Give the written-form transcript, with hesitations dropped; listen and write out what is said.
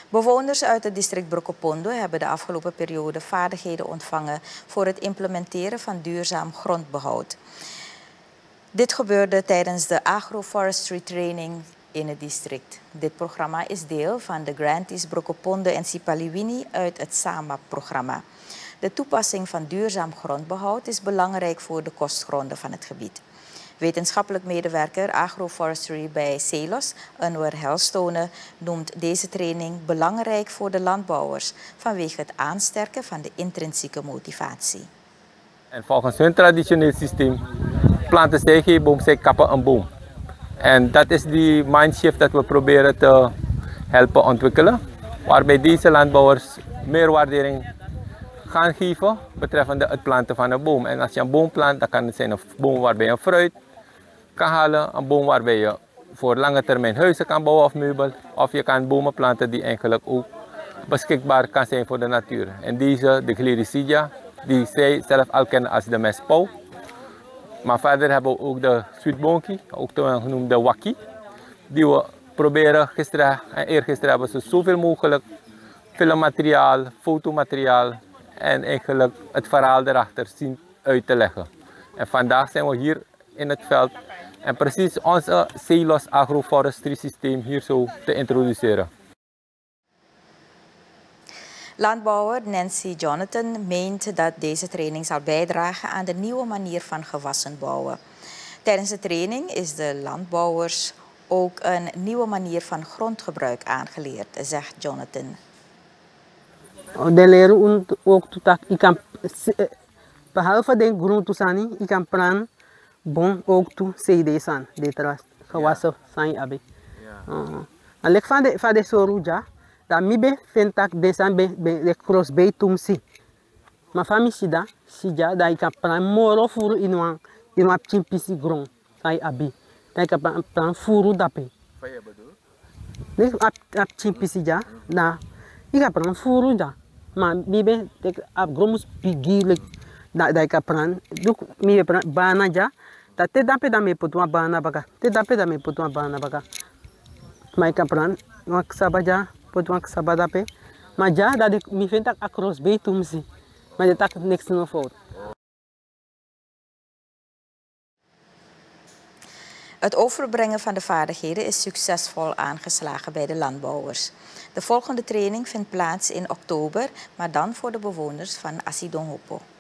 Bewoners uit het district Brokopondo hebben de afgelopen periode vaardigheden ontvangen voor het implementeren van duurzaam grondbehoud. Dit gebeurde tijdens de agroforestry training in het district. Dit programma is deel van de grantees Brokopondo en Sipaliwini uit het SAMAP-programma. De toepassing van duurzaam grondbehoud is belangrijk voor de kostgronden van het gebied. Wetenschappelijk medewerker agroforestry bij CELOS, Anwar Helstone, noemt deze training belangrijk voor de landbouwers vanwege het aansterken van de intrinsieke motivatie. En volgens hun traditioneel systeem planten zij geen boom, zij kappen een boom. En dat is die mindshift dat we proberen te helpen ontwikkelen, waarbij deze landbouwers meer waardering gaan geven betreffende het planten van een boom. En als je een boom plant, dan kan het zijn een boom waarbij je fruit kan halen, een boom waarbij je voor lange termijn huizen kan bouwen of meubel. Of je kan bomen planten die eigenlijk ook beschikbaar kan zijn voor de natuur. En deze, de Gliricidia, die zij zelf al kennen als de mestpauw. Maar verder hebben we ook de sweetbonkie, ook genoemd de wakkie. Die we proberen gisteren en eergisteren hebben ze zoveel mogelijk filmmateriaal, fotomateriaal en eigenlijk het verhaal erachter zien uit te leggen. En vandaag zijn we hier in het veld en precies onze CELOS agroforestry systeem hier zo te introduceren. Landbouwer Nancy Jonathan meent dat deze training zal bijdragen aan de nieuwe manier van gewassen bouwen. Tijdens de training is de landbouwers ook een nieuwe manier van grondgebruik aangeleerd, zegt Jonathan. De leren ook dat ik kan, behalve de groentesani, ik kan plan bon ook toe CD san, dit gewassen san abi. Alek van de soruja, dat mi vind dat desan de cross bij tumsi. Maar van mi sida, dat ik kan plan moro furu in een chimpisi grond, san abi. Dat ik kan plan furu dape. Wat je bedoelt? Nee, op chimpisi ja, na, ik kan plan furu da. Maar mi ben op gromus pigile dat ik kan plan, dus mi ben bana ja. Dat te dape dat me potwa bana baga, te dape dat me potwa bana baga. Maar ik kan plan, wak sabaja, potwa sabadape. Maar ja, dat ik mi vind dat across bij tumsi, maar dat ik niks nog fout. Het overbrengen van de vaardigheden is succesvol aangeslagen bij de landbouwers. De volgende training vindt plaats in oktober, maar dan voor de bewoners van Asidonghopo.